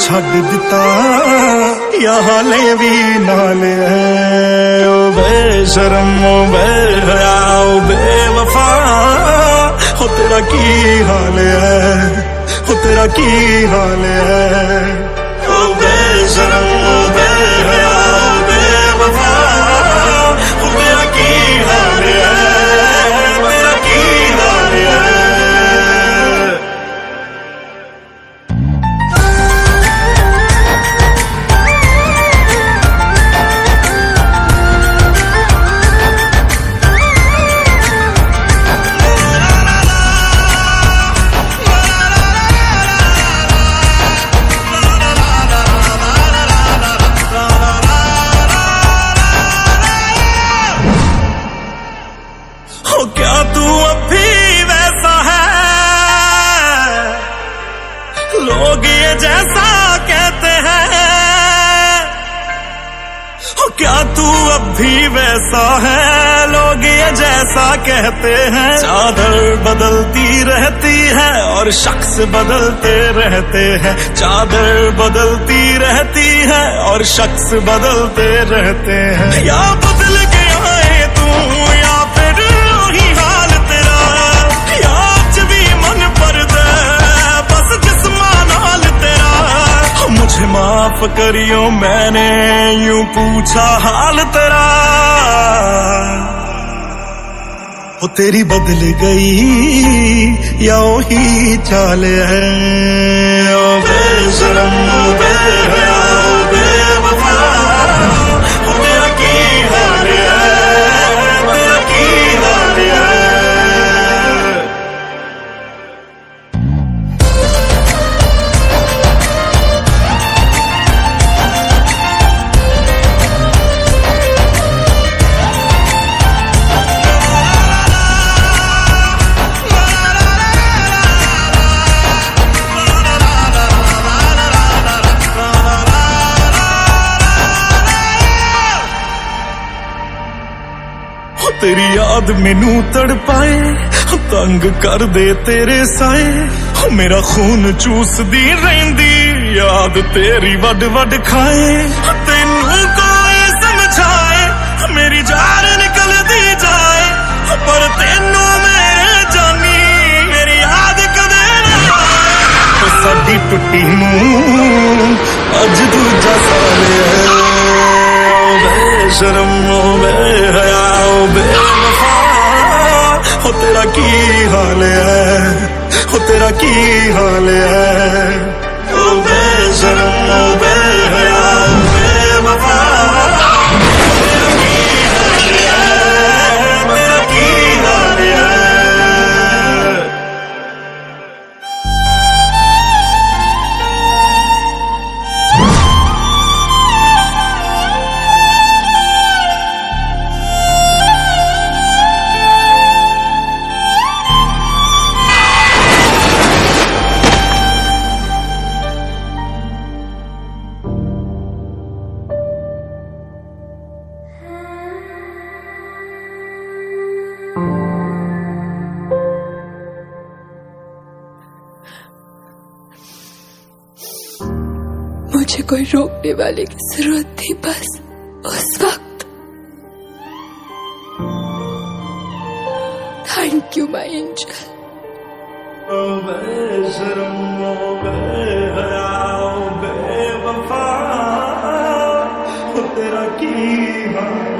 छड़ दिता या हाले भी नाल है। ओ बेशरम ओ बेहया ओ बेवफा, हो तेरा की हाल है, हो तेरा की हाल है। ओ बेशरम ओ बेहया ओ बेवफा, हो तेरा की हाल है, तेरा की हाल है। क्या तू अब भी वैसा है, लोग ये जैसा कहते हैं। क्या तू अब भी वैसा है, लोग ये जैसा कहते हैं। चादर बदलती रहती है और शख्स बदलते रहते हैं। चादर बदलती रहती है और शख्स बदलते रहते हैं। या बदल गया है तू या फिर वही हाल तेरा, या आज भी मन पर दे बस जिस्मान हाल तेरा। मुझे माफ करियो मैंने यूं पूछा हाल तेरा। हो तेरी बदल गई या वही चाल है। ओ बेशरम ओ बेहया ओ बेवफा, हो तेरा की हाल है, तेरा की हाल है। तेरी याद मैनू तड़पाए, तंग कर दे तेरे साए। मेरा खून चूसदी रहिंदी याद तेरी वड वड खाए। तेनू कोई समझाए मेरी जान निकल दी जाए, पर तेनू मेरे जानी मेरी याद कदे ना आए। साडी टुट्टी नू अज दूजा साल है। बेशरम ओ बेहया ओ बेवफा, हो तेरा की हाल है, हो तेरा की हाल है। ओ बेशरम ओ बेहया ओ बेवफा, हो तेरा की हाल है, तेरा की हाल है। मुझे कोई रोकने वाले की जरूरत थी बस उस वक्त। Thank you my angel. ओ बेशरम ओ बेहया ओ बेवफा, हो तेरा की हाल